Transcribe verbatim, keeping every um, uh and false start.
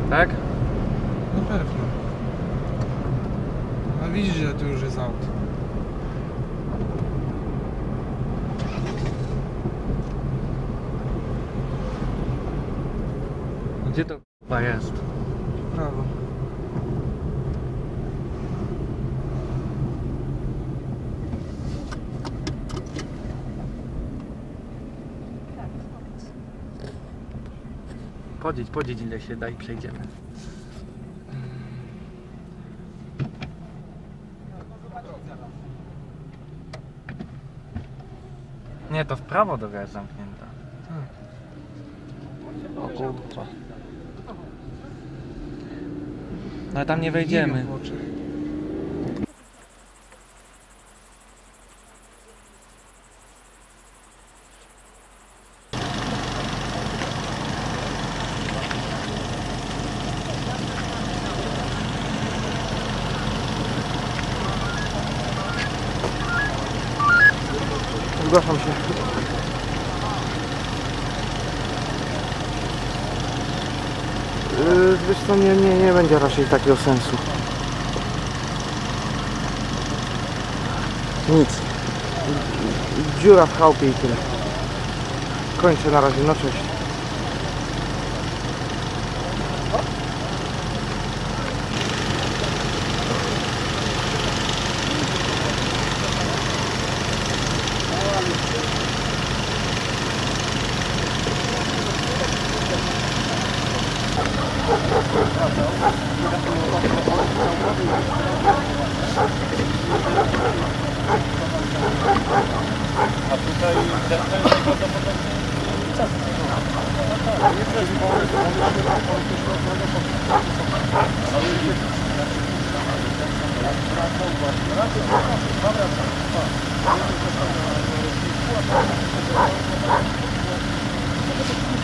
Tak? Na pewno. A widzisz, że tu już jest aut. Gdzie to chyba jest? Prawo. Podzieć, podzieć ile się da i przejdziemy. Nie, to w prawo droga jest zamknięta. Tak. O kurwa. No ale tam nie wejdziemy. Zgłaszam się. Yy, wiesz co, nie, nie, nie będzie raczej takiego sensu. Nic. Dziura w chałupie i tyle. Kończę na razie, no cześć. A tutaj ten